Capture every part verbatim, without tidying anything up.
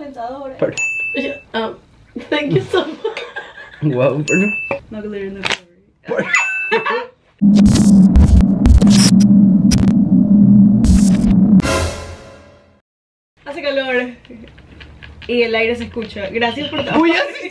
compensadores. Um, thank you so much. Wow, pero No glitter, no glitter. Hace calor y el aire se escucha. Gracias por todo. ¡Uy, así!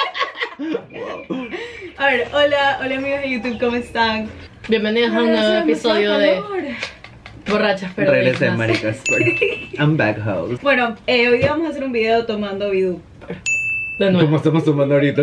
A ver, hola, hola amigos de YouTube, ¿cómo están? Bienvenidos a un nuevo episodio de Borrachas pero Regresé, dignas. maricas. I'm back house. Bueno, eh, hoy día vamos a hacer un video tomando Bidú. De nuevo. ¿Cómo estamos tomando ahorita?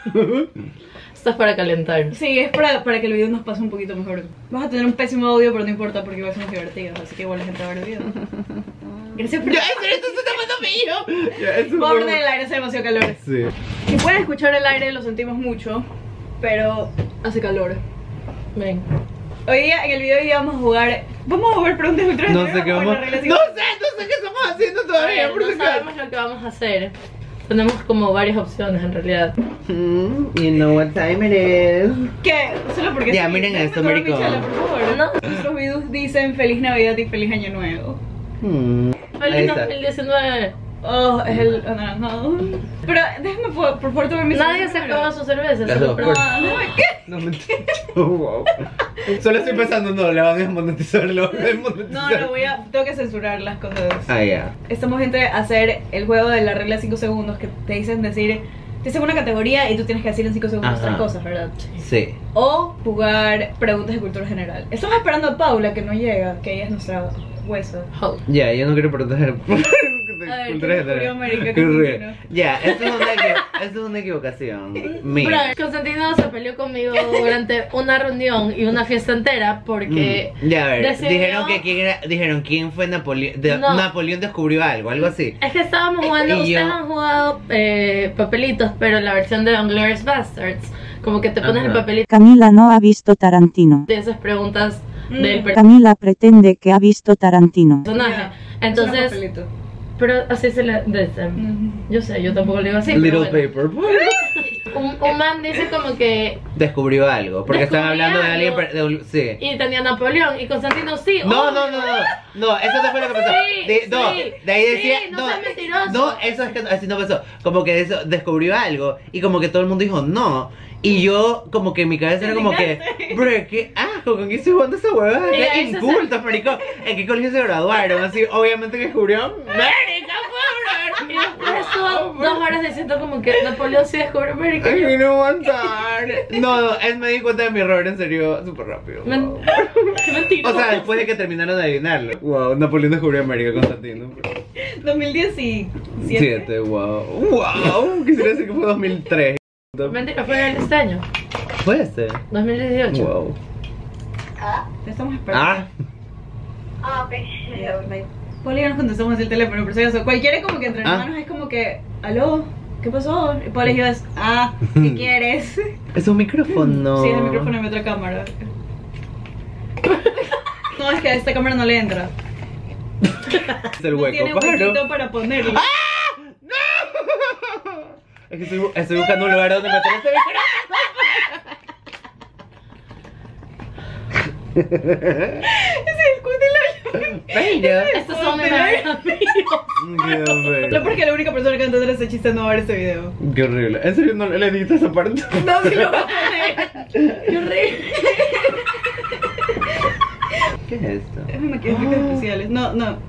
Esto es para calentar. Sí, es para, para que el video nos pase un poquito mejor. Vas a tener un pésimo audio, pero no importa porque va a ser muy divertido. Así que igual la gente va a ver el video. Gracias por... ¡Ya, esto se está pasando mío! Ya, eso Vamos a fue- poner el aire, hace demasiado calor. Sí. Si pueden escuchar el aire, lo sentimos mucho, pero hace calor. Ven. Hoy día, en el video de hoy día vamos a jugar... Vamos a jugar preguntas ultra No sé qué vamos a No sé, no sé qué estamos haciendo A todavía. ver, por si no acaso. sabemos lo que vamos a hacer. Tenemos como varias opciones en realidad. Mm, you know what time it is. ¿Qué? Solo porque Ya, sí. miren Déjame esto, tomar mi maricón. chela, por favor. No. Nuestros videos dicen Feliz Navidad y Feliz Año Nuevo. Mm, ahí Feliz está. dos mil diecinueve. Oh, es el anaranjado. Pero déjame por, por favor tomar mi Nadie se cerveza acabó su cerveza. Las solo dos. probó. No, no, ¿qué? No me oh, wow. Solo estoy pensando, no, le van a desmonetizar, le van a desmonetizar. No, no, voy a... Tengo que censurar las cosas. Ah, ya. Estamos gente a hacer el juego de la regla de cinco segundos que te dicen decir... Te dicen una categoría y tú tienes que decir en cinco segundos Ajá. tres cosas, ¿verdad? Sí. O jugar preguntas de cultura general. Estamos esperando a Paula que no llega, que ella es nuestra huesa. Hold. Ya, yo no quiero proteger. A ver, ¿qué descubrió América Qué horrible. Constantino? Ya, esto es una, equi- esto es una equivocación. Bro, Mía. Constantino se peleó conmigo durante una reunión y una fiesta entera porque Mm, Ya, a ver, decidió- dijeron que quién era, dijeron quién fue Napoleón, de- No. Napoleón descubrió algo, algo así. es que estábamos jugando, Y ustedes yo- han jugado eh, papelitos, pero la versión de Inglourious Bastards, como que te pones el Ajá. papelito Camila no ha visto Tarantino. de esas preguntas Mm. del Camila pretende que ha visto Tarantino. personaje. Ya, es un Entonces, papelito. pero así se le dice. Ujú. Yo sé, yo tampoco le digo así. Little pero bueno. paper. Un, un man dice como que Descubrió algo, porque están Descubrí hablando de alguien, algo. per- de un- sí. y tenía Napoleón y Constantino sí. No, obvio. no, no, no, no, eso no fue lo que pasó. Sí, De, no, sí, de ahí sí, decía, no no, seas mentiroso. no, eso es que así no pasó. Como que eso descubrió algo y como que todo el mundo dijo no. Y yo, como que en mi cabeza Te era como que, indignaste. bro, qué asco, ¿con quién estoy jugando esa huevada? Mira, Qué eso incultos, marico. ¿En qué colegio se graduaron? Así, obviamente que descubrió. América, fue, bro. Y después estuvo dos horas diciendo como que Napoleón sí descubrió América. Ay, no aguantar. No, no, es, me di cuenta de mi error, en serio, súper rápido. Men- Wow. Qué mentira. O sea, después de que terminaron de adivinarlo. Wow, Napoleón descubrió América, Constantino. dos mil diecisiete. Siete, wow. Wow, quisiera decir que fue dos mil tres. Mentira, fue en este año, Fue este. dos mil dieciocho. Wow. Te estamos esperando. Ah, Ya, bye. Paula y yo nos contestamos el teléfono, por si acaso. Cualquiera como que entre Ah. hermanos es como que, aló, ¿qué pasó? Y Paula y yo es, ah, ¿qué quieres? es un micrófono. Sí, es el micrófono de mi otra cámara. No, es que a esta cámara no le entra. Es el No hueco, tiene pájaro. huequito para ponerlo. Es que estoy, bu- estoy buscando un lugar donde meter este micrófono. Ese es el culo del hoyo. Pero. Estos son mis mejores amigos. No, porque la única persona que va a entender ese chiste no va a ver este video. Qué horrible. ¿En serio no le editas esa parte? No, si lo va a poner. Qué horrible. ¿Qué es esto? Es mi maquillaje efectos especiales. No, no.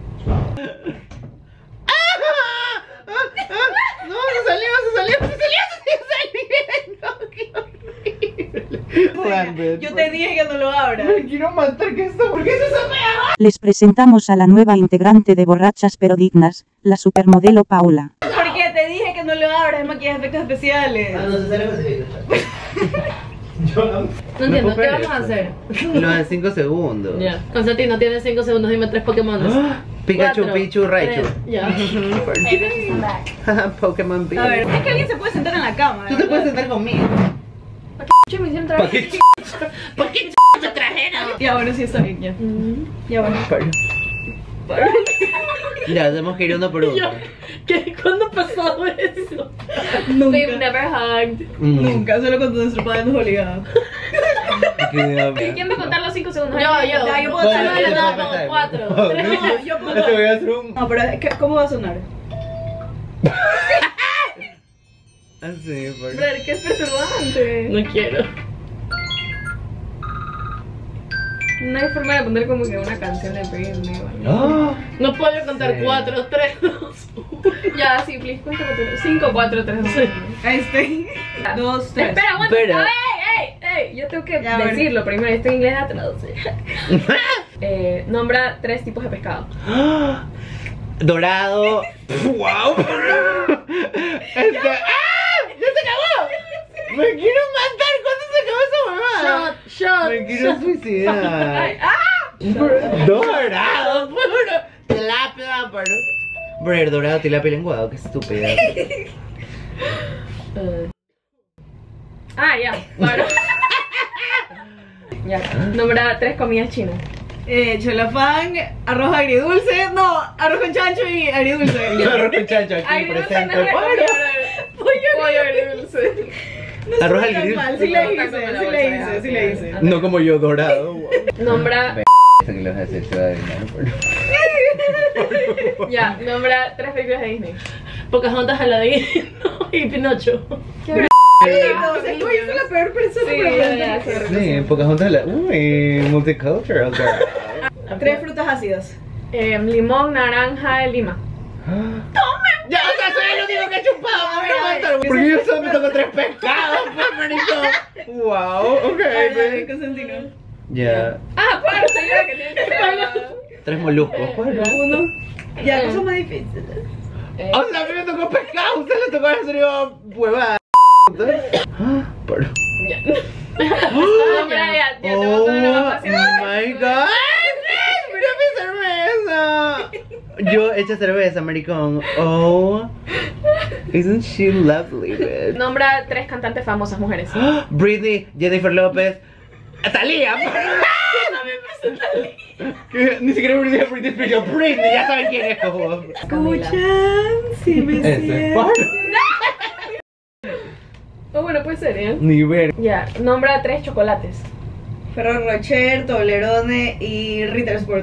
No, se salió, se salió, se salió, se salió. No, qué horrible. Yo te dije que no lo abras. Me quiero matar, ¿qué es esto? ¿Por qué eso se me Les presentamos a la nueva integrante de Borrachas pero Dignas, la supermodelo Paula. Porque te dije que no lo abras, es maquillaje efectos especiales. no se sale Yo no. No entiendo, ¿qué vamos a hacer? Lo de cinco segundos. Ya. Constantino, tienes cinco segundos, dime tres Pokémon. ¡Ah! Pikachu, Cuatro, Pichu, Raichu. tres, Ya. Pokémon Pichu. A ver, es que alguien se puede sentar en la cama. Tú te puedes sentar conmigo. Yo me hicieron ¿Para trabajar. qué? ¿Por qué me trajeron? Ya, bueno, sí está bien, ya. Ya, bueno. Ya, tenemos que ir uno por uno. Yo, ¿qué? ¿Cuándo pasó eso? Nunca. We've never hugged. Mm. Nunca, solo cuando nuestro padre nos obligaba. Qué diablo. ¿Quién va a contar los cinco segundos? Yo, yo. Ya, yo puedo No, contar no, los no, de no, la- como no, no. cuatro. No, Tres. no, yo puedo- Te voy a hacer un. No, pero ¿qué- ¿cómo va a sonar? Así, por... Brother, ¿qué es perturbante? No quiero. No hay forma de poner como que una canción de Britney. ¡Oh! No puedo contar Sí. cuatro, tres, dos, uno. Ya, sí, please, cuenta cinco, cuatro, tres, dos, uno. Ahí estoy. Dos, tres. Espera, aguanta. Pero- ¡Ey, ey, ey! Yo tengo que Ya, a ver. decirlo primero. Estoy en inglés a traducir. eh, nombra tres tipos de pescado. Dorado. ¡Wow! Este... ¡Ah! ¡Ya se acabó! ¡Me quiero matar! ¿Cuándo se acabó esa huevada? Shot, shot. Me quiero Ay, suicidar. ¡Ah! Dorado, puro. Tilapia, paro. Brother, dorado, tilapia lenguado, qué estúpida. Eh. Ah, ya. Bueno. Ya. Nombra tres comidas chinas. Eh, cholafán, arroz agridulce, no, arroz con chancho y agridulce. Arroz con chancho aquí Agridulce presente. no es Paro. Pollo, pollo agridulce. No Arroz estoy tan agridulce. mal, sí le No, hice, está como la sí bolsa, le ya, hice, sí ok. le hice. No como yo, dorado. Wow. Nombra. Que les vas a decir, se va a adivinar, pero... Ya, nombra tres películas de Disney. Pocahontas, Aladdin y Pinocho. ¿Qué Entonces, tú fuiste la peor persona Sí, para ya, preguntar. ya, Sí, Pocahontas la... Uy, multicultural girl. Tres frutas ácidas. Eh, limón, naranja, lima. Ya, o sea, soy el único que ha chupado. A ver, a ver. Porque yo solo me toco tres pescados, pues, marico. Wow, ok, A ver, baby. Constantino. Ya. Ah, claro, señora que tiene que ser. Tres moluscos, bueno. Uno. Ya, cosas más difíciles. Eh, O sea, a mí me tocó pescado, a usted le tocó en serio huevada. Ah, pero... ya. Nombra ya, ya te Oh voy a poner una fácil. my god. ¡Mira mi cerveza! Yo hecha cerveza, maricón. Oh. Isn't she lovely, bitch? Nombra tres cantantes famosas mujeres. Britney, Jennifer López, Thalía. Que ni siquiera Britney, Britney Spears, Britney, ya saben quién es, cojo. Escuchan, si me Ese. siento. Oh, bueno, puede ser, ¿eh? Ni ver. Ya, nombra tres chocolates. Ferrero Rocher, Toblerone y Ritter Sport.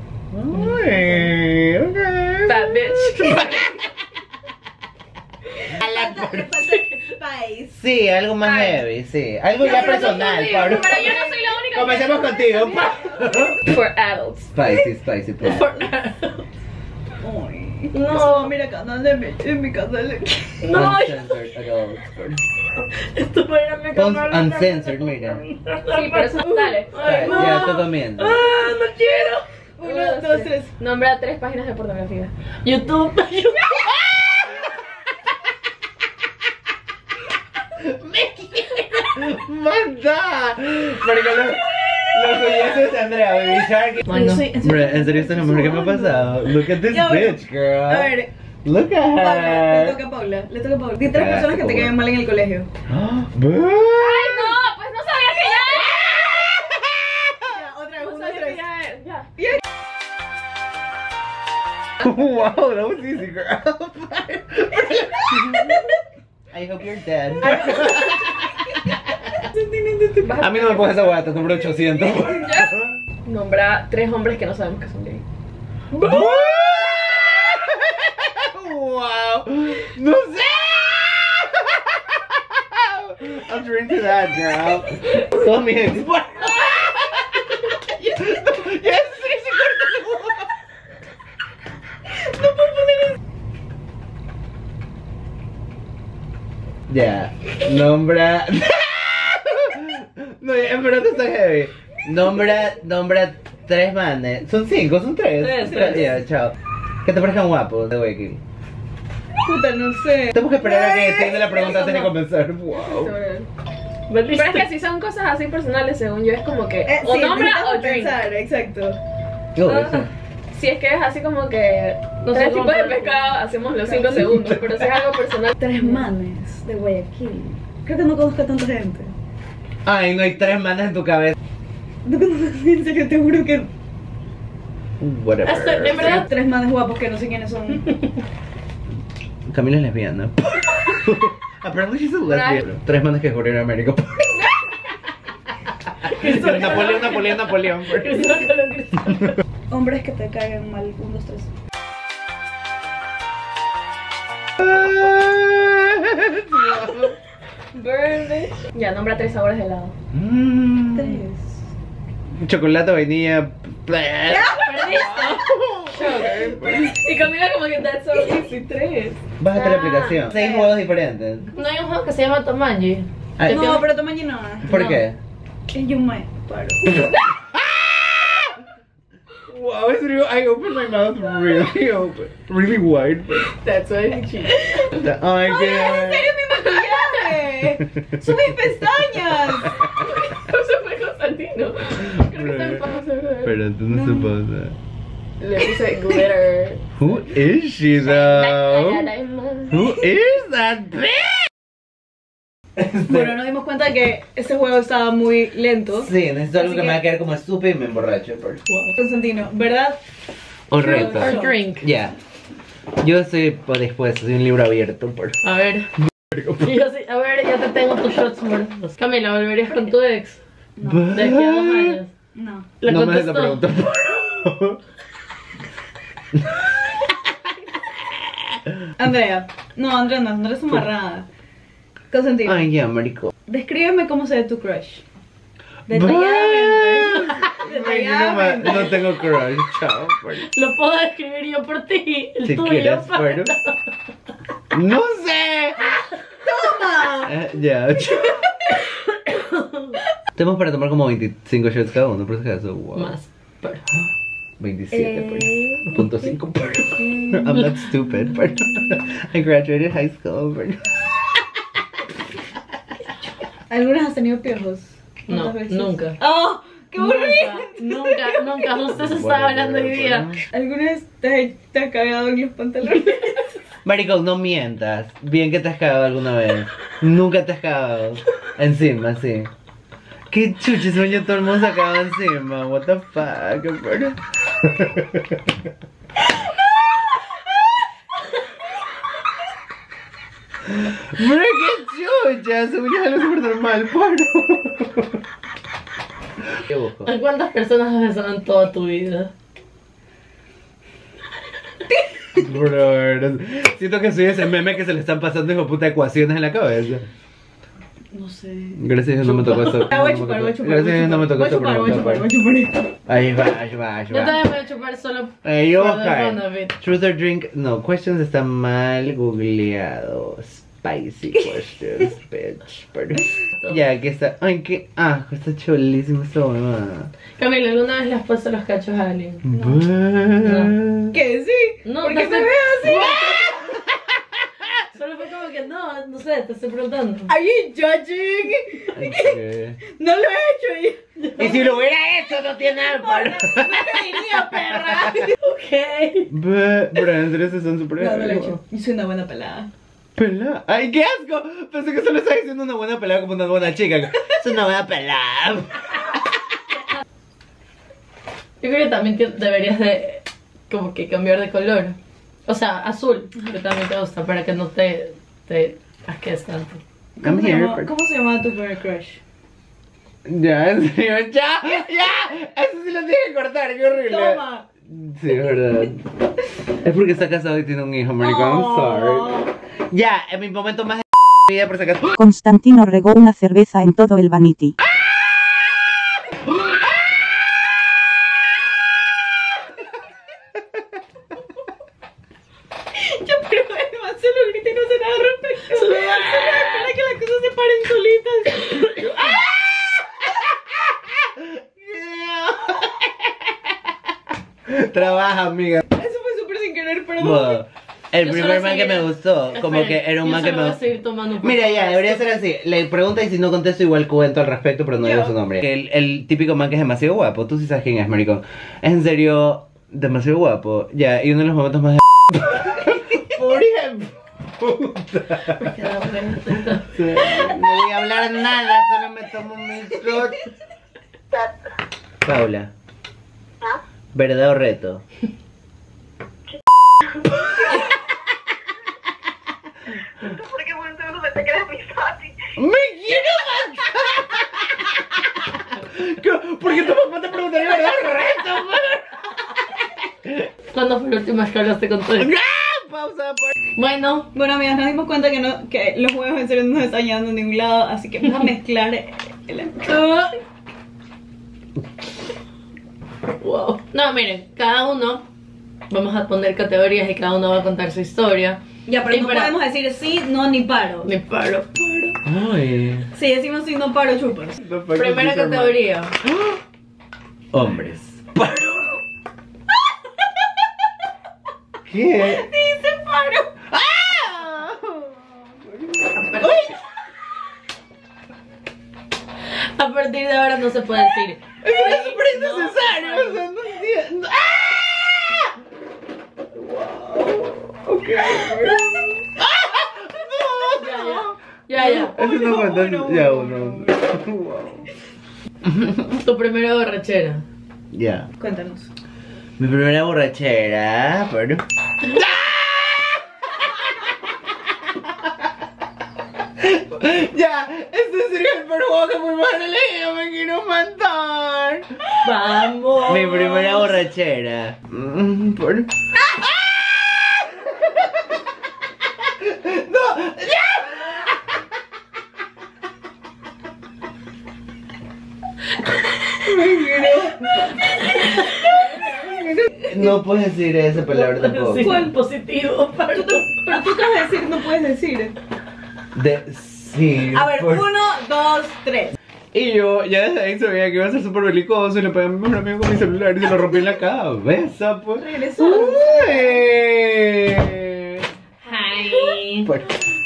Ay, ok. Bad bitch. Spice. Sí, algo más Ay. heavy, sí. Algo ya pero no personal, conmigo, Pablo. pero yo no soy la única que- Comencemos contigo, Pablo. For adults. Spicy, spicy, please. For adults. Ay, No. no, mira canal de mi, en mi canal. No, Uncensored adults. esto no era mi Pon cámara. uncensored, mira. Sí, pero eso dale. Ay, ya estoy comiendo. Ah, no quiero. Uno, dos, tres. Nombra tres páginas de pornografía. YouTube. ¡Manda! Marico, los, los oyentes de Andrea, Baby Shark. Bueno. Yo soy- en serio, Hombre, en serio, esto es lo mejor que me ha pasado. Look at this Ya, bueno. bitch, girl. A ver, Look at Paula, le her. toca a Paula, le toca a Paula. Di tres Cagaste, personas que te Paula. queden mal en el colegio. Ah, Ay, no, pues no sabía que Ya, otra ya. vez, No una, sabía tres. que ya. Ya. Wow, that was easy, girl. I hope you're dead. A mí no me pongas esa guata, número ochocientos. Nombra tres hombres que no sabemos que son gay. Wow. No sé. I'm drinking that, girl. Todos mis ex. Yes, yes, sí, sí, corta. No puedo poner eso. Ya. Nombra. No, en verdad está heavy. Nombra, nombra tres manes. Son cinco, son tres. Tres, tres. Ya, chao. Que te parezcan guapos de Wiki. Puta, no sé. Tenemos que esperar a que entienda la pregunta antes de comenzar. Wow. Pero es que si son cosas así personales, según yo, es como que Eh, o sí, nombra necesitamos o drink. pensar, exacto. Yo, Ah, eso. Si es que es así como que No tres se tipos de rompe. pescado, hacemos los cinco segundos. Pero si es algo personal. Tres manes de Guayaquil. Creo que no conozco a tanta gente. Ay, no hay tres manes en tu cabeza. No conozco, en serio, te juro que. Whatever. Hasta- en verdad- Tres manes guapos que no sé quiénes son. Camila es lesbiana. Apparently she's a lesbian. Tres manes que descubrieron América. Napoleón, Napoleón, Napoleón. Hombres que te caigan mal. Un, dos, tres. Verde. Ya, nombra tres sabores de helado. Mm. Tres. Chocolate, vainilla. Perdiste. Sugar. Y Camila como que that's so easy. Tres. Bájate la aplicación. Seis juegos diferentes. No hay un juego que se llama Tomanji. Ay, No, pero toma no. ¿Por no. qué? Es yo me paro. Wow, it's real. I opened my mouth really open, really wide. That's why he cheated. Ay, ¡En qué. serio mi maquillaje! ¡Son mis pestañas! ¿Cómo se fue Constantino? Creo que está en pausa, ¿verdad? Pero tú no se pasa. Le puse glitter. Who is she though? Who is that bitch? Bueno, nos dimos cuenta que ese juego estaba muy lento. Sí, necesito algo Así que me que- va a quedar como estúpido y me emborracho. Por... Constantino, ¿verdad? O True reto. or Or drink. Ya. Yo estoy por dispuesto, soy un libro abierto. Por... A ver. Y yo sí, a ver, ya te tengo tus shots muertos. Camila, ¿volverías con tu ex? De aquí a dos años. No. ¿La no me hagas contestó? la pregunta, por favor. Andrea. No, Andrea no, Andrea es una marrada. Constantino, Ay, ya, marico. descríbeme cómo se ve tu crush. Bye. Detalladamente. Ay, no, ma- Detalladamente. no tengo crush, chao. por- Lo puedo describir yo por ti. El Si tuyo. quieres, pa- bueno. No sé. ¡Toma! Eh, Ya. Tenemos para tomar como veinticinco shots cada uno, por si acaso. Wow. Más. Pero. veintisiete, Eh. por punto cinco, por I'm not stupid, por I graduated high school, por ¿Algunas has tenido piojos? No, ¿Cuántas veces? nunca. ¡Oh! ¡Qué aburrido! Nunca, nunca, nunca. Justo se estaba hablando hoy día. ¿Alguna vez te, te has cagado en los pantalones? Marico, no mientas. Bien que te has cagado alguna vez. Nunca te has cagado. Encima, sí. Qué chuches, sueño todo el mundo se acaba encima. What the fuck, por Pero qué chucha, según yo es algo súper normal, paro. ¿Qué busco? ¿A cuántas personas has besado en toda tu vida? Bro, siento que soy ese meme que se le están pasando hijo puta ecuaciones en la cabeza. No sé. Gracias a Dios no me tocó eso. Ah, voy a no me chupar, tocó- voy a chupar. Gracias a Dios no me tocó Voy a eso. chupar, voy a chupar, voy a chupar. Ahí va, ahí va, ahí Yo va. también voy a chupar solo Eh, yo, for the fun of okay. it. Truth or drink? No, questions está mal googleado. Spicy questions, bitch. Perdón. Ya, aquí está. Ay, qué asco, está chulísimo esta huevada. Camila, ¿alguna vez le has puesto los cachos a alguien? No. ¿Qué? Sí. No, ¿Por te qué me estoy- ves así? Solo fue como que no, no sé, te estoy preguntando. Are you judging? No lo he hecho y Y si lo hubiera hecho, no tiene nada para. no te diría, perra. Ok. Pero en serio, se son súper. No, no lo he hecho. Yo soy una buena pelada. Pelada. ¡Ay, qué asco! Pensé que solo estaba diciendo una buena pelada como una buena chica. Es una buena pelada. Yo creo que también te- deberías de como que cambiar de color. O sea, azul, que también te gusta, para que no te, te asques tanto. ¿Cómo, I'm se here. llama, for- ¿Cómo se llama tu primer crush? Ya, en serio, ya, ya. Eso sí lo tienes que cortar, qué horrible. Toma. Sí, es verdad. Es porque está casado y tiene un hijo, marico. I'm sorry. Ya, en mi momento más de vida, por si acaso. Constantino regó una cerveza en todo el vanity. Yo pero además solo grita y no hace nada al respecto. Solo espera que las cosas se paren solitas. Trabaja, amiga. Eso fue súper sin querer, perdón. Bueno, el Yo primer solo man que seguía- me gustó, como Esperen, que era un yo man que solo me voy a seguir tomando un poco Mira, ya, más. debería ser así. Le pregunta y si no contesto, igual cuento al respecto, pero no Ya. digo su nombre. El, el típico man que es demasiado guapo. Tú sí sabes quién es, maricón. Es en serio demasiado guapo. Ya, y uno de los momentos más de. Por ejemplo. Porque da vuelta. Sí, no voy a hablar nada, solo me tomo mi shot. Paula. ¿Verdad o reto? Porque por un segundo pensé que eras mi fácil. ¡Me quiero matar! ¿Por qué tu papá te preguntaría verdad o reto, man? ¿Cuándo fue la última vez que hablaste con tu ex? ¡Ah! pausa. Por... Bueno, Bueno, amigas, nos dimos cuenta que, no, que los huevos en serio no nos están llevando a ningún lado, así que vamos a mezclar el... wow. No, miren, cada uno vamos a poner categorías y cada uno va a contar su historia. Ya, pero Y no para- podemos decir sí, no, ni paro. Me paro. Ay. Si decimos sí, no paro, chupas. Primera categoría. Hombres. ¿Qué? Dice paro. A partir de ahora no se puede decir. Eso es súper innecesario. O sea, no entiendo. ¡Ah! Wow. Ok. Ya, ya. Ya, ya. Eso no cuenta. uno, Ya, uno, uno. Wow. Tu primera borrachera. Ya. Cuéntanos. Mi primera borrachera. Pero. Ya, este sería el perro que muy mal leído, me quiero matar. Vamos. Mi primera borrachera. Mm, por... ¡No! ¡Ya! No puedes decir esa palabra tampoco. Sí, positivo. Pero tú, pero tú acabas de decir, no puedes decir. De... Sí. A ver, por- uno, dos, tres. Y yo ya desde ahí sabía que iba a ser súper belicoso y le pegué a mi mejor amigo con mi celular y se lo rompí en la cabeza, pues. Regresó. Uy. Hi. Pues,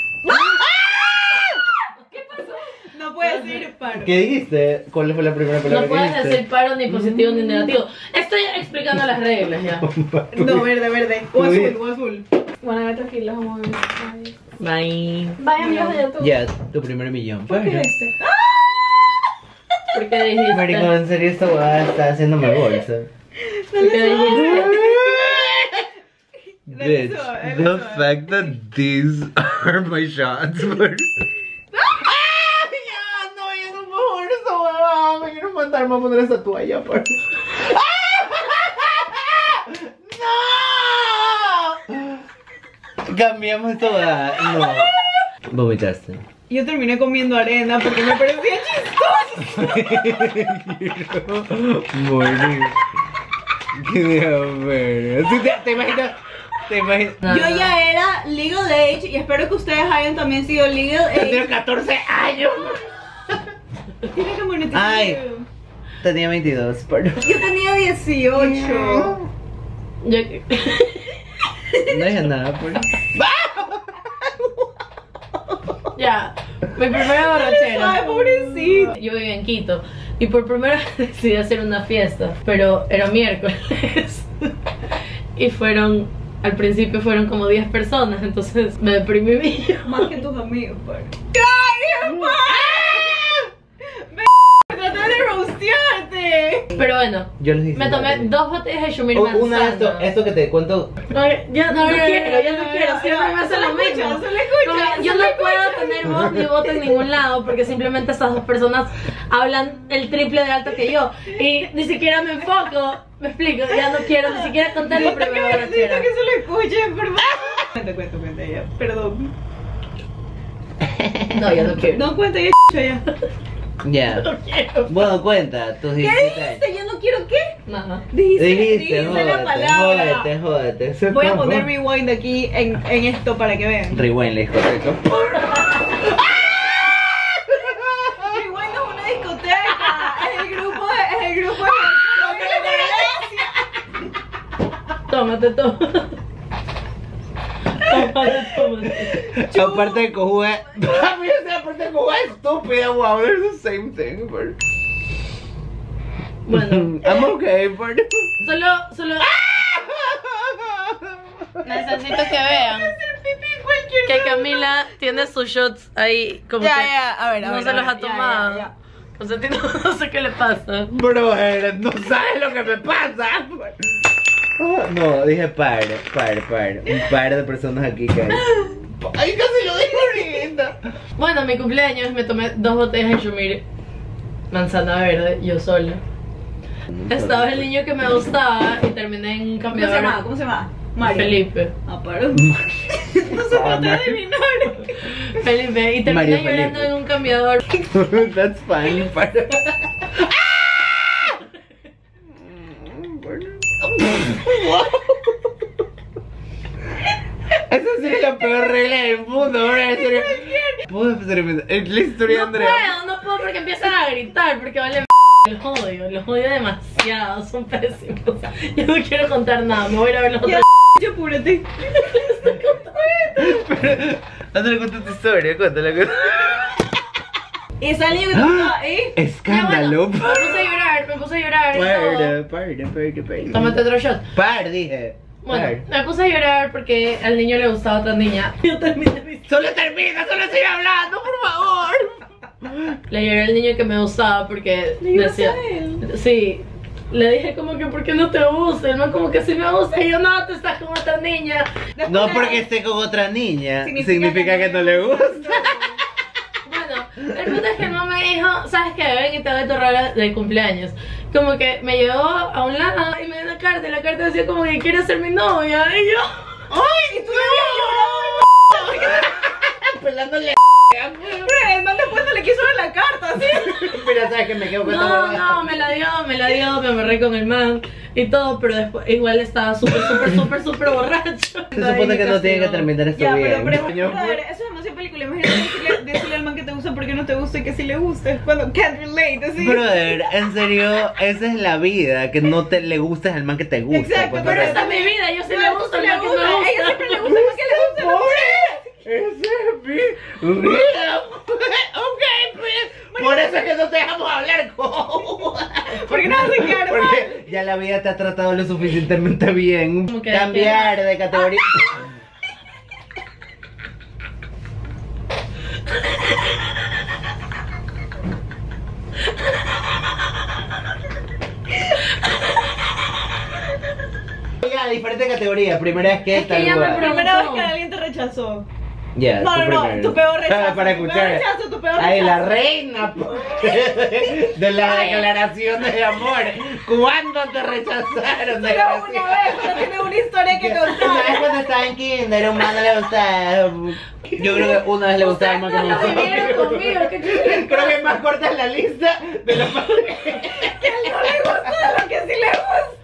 No puedes decir paro. ¿qué dijiste? ¿Cuál fue la primera palabra No que puedes dijiste? decir paro ni positivo ni negativo. Estoy explicando las reglas ya. No, verde, verde. O Muy azul, o azul. Bueno, ve tranquilos, vamos a ver. Bye. Vaya amigos de YouTube. Ya, tu primer millón. ¿Por qué Bueno. este? ¿Por qué dijiste? Maricón, en serio esta huevada está haciéndome bolsa. ¿Por qué dijiste? Bitch, Dale, the suave, fact that these are my shots were... ¡Ah! Ya, no, ya no puedo ver esa huevada. Me quiero matar, me voy a poner esa toalla, por ¡No! Cambiamos esta huevada. No. Vomitaste. Yo terminé comiendo arena porque me parecía chistoso. Morir. Qué ver. ¿Sí te, te imaginas? ¿Te imaginas? No, Yo no. ya era legal age y espero que ustedes hayan también sido legal Tenía age. catorce años. Tiene que monetizar. Ay. Tenía veintidós, pero... Yo tenía dieciocho. Yo... No dije nada, pues. Ya. Mi primera borrachera. Ay, pobrecito. Yo vivía en Quito y por primera vez decidí hacer una fiesta, pero era miércoles. Y fueron, al principio fueron como diez personas, entonces me deprimí mucho. Más que tus amigos, pero. ¡Ay, papá! ¡Me traté de rostearte! Pero bueno, Yo les dije. me tomé dos botellas de Shumir manzana. Una de esto, esto que te cuento. No, ya no, No, no, no, quiero, no, ya no no, quiero, no, siempre no, me hace se lo le escucha, mismo. se le escucha, Como, se yo le no escucha. puedo tener voz ni voto en ningún lado porque simplemente estas dos personas hablan el triple de alto que yo y ni siquiera me enfoco, me explico, ya no quiero ni siquiera contar mi primera Necesito borrachera. que se lo escuchen, por favor. Cuenta, cuenta, cuenta ya. Perdón. No, ya no quiero. No, cuenta ya, ya. Ya. No quiero. Bueno, cuenta, tus ¿Qué diecisiete años. dijiste? Yo no quiero qué. Nada. Dijiste, Dijiste, dijiste la jódete, palabra. jódete, jódete. Eso Voy a es poner como- rewind aquí en, en esto para que vean. Rewind, le correcto. Rewind es una discoteca. Es el grupo de. Es el grupo de. Tómate, tómate. Tómate, tómate. Aparte de cojuda. A mí esa aparte de cojuda estúpida, wow, they're the same thing, but... Bueno, I'm okay, but... solo, solo necesito que vean que Camila tiene sus shots ahí como Ya, que ya, a ver, a no ver, se a los ver, ha ya, tomado. ya, ya. Constantino, no sé qué le pasa. Bro, eh, no sabes lo que me pasa. Ah, no, dije par, par, par. Un par de personas aquí que hay. Ay, casi lo digo ahorita. Bueno, mi cumpleaños me tomé dos botellas de Shumir manzana verde, yo sola. Estaba el niño que me gustaba y terminé en un ¿Cómo se llama? campeonato. ¿Cómo se llama? Mario. Felipe. Ah, paro. No se trata de adivinar. Felipe. Y termina Mario llorando Felipe. en un cambiador. That's fine, pero... Esa sería la peor regla del mundo, bro. En serio. ¿Puedo empezar a inventar? Es la historia de No Andrea. puedo, no puedo porque empiezan a gritar, porque vale. Los odio, los odio demasiado, son pésimos. Yo no quiero contar nada, me voy a ir a ver los Ya, otros. apúrate. Andrea, cuenta tu historia, cuéntala, cuéntala. Y esa niña que te gustaba, ¿eh? Escándalo. Me puse a llorar, me puse a llorar y todo. Parda, parda, parda, parda. Tómate otro shot. Par, dije. Bueno, me puse a llorar porque al niño le gustaba otra niña. Yo terminé mi... Solo termina, solo sigue hablando, por favor. Le lloré al niño que me gustaba porque ¿Le ibas decía... a él? Sí. Le dije como que ¿por qué no te gusta? El man como que sí me gusta y yo no, tú estás con otra niña. No porque esté con otra niña, Significa significa, que que, no le gusta. Bueno, el punto es que el man me dijo, ¿sabes qué? Ven y te doy tu regalo de cumpleaños. Como que me llevó a un lado y me dio una carta y la carta decía como que quiere ser mi novia. Y yo... ¡Ay! Y tú le habías llorado. Pelándole. Pero el man después no le quiso ver la carta, ¿sí? Pero sabes que me quedo con esta No, huevada. no, me la dio, me la dio, me amarré con el man y todo, pero después igual estaba súper, súper, súper, súper borracho. Se supone que no tiene que terminar esto Ya, bien. pero pregunta, a ver, eso es demasiado película. Imagínate decirle, decirle al man que te gusta porque no te gusta y que sí le gusta. Es cuando can't relate, así. Brother, en serio, esa es la vida, que no te le gustes al man que te gusta. Exacto, pues, Pero o sea, esta es mi vida, yo sí No, le tú gusta sí el le man que gusta, me gusta. ella siempre le gusta el man que le gusta. ¡Ese es mi vida! Ok, pues. Por eso es que no te dejamos hablar, ¿cómo? ¿Por qué no vas a quedar mal? Porque ya la vida te ha tratado lo suficientemente bien. Como que Cambiar de categoría. Ya, diferente categoría. Primera vez que Es que tal ya me lugar. preguntó. Primera vez que alguien te rechazó. Ya, No, tú no, no, primero. tu peor rechazo. Para tu escuchar. peor rechazo, tu peor Ay, la rechazo. reina po, de las declaraciones de amor. ¿Cuándo te rechazaron? Solo una vez, pero tiene una historia que Una vez contar. cuando estaba en kinder, un man no le gustaba. Yo creo que una vez le gustaba más que No nosotros. vivieron conmigo, qué chulo. Creo que es más corta la lista de los Que no le gusta lo que sí le gusta.